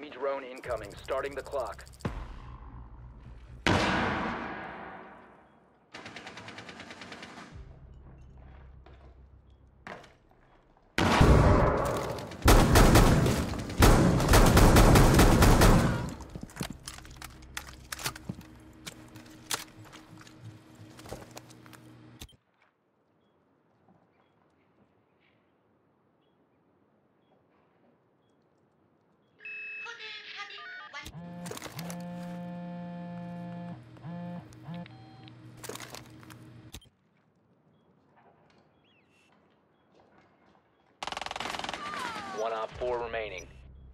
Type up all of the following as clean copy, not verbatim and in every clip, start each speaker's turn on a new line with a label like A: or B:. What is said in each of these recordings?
A: Enemy drone incoming. Starting the clock. One op 4 remaining.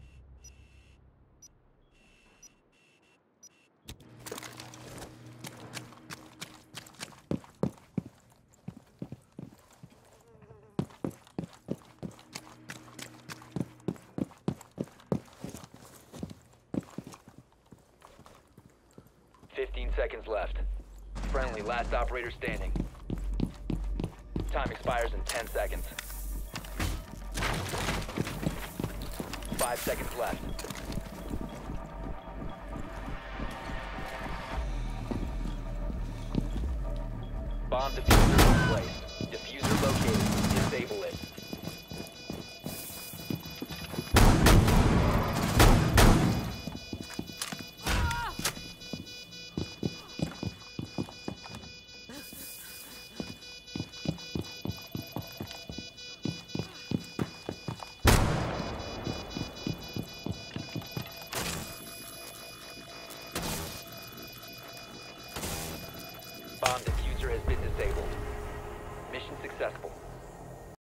A: Seconds left. Friendly, last operator standing. Time expires in 10 seconds. 5 seconds left.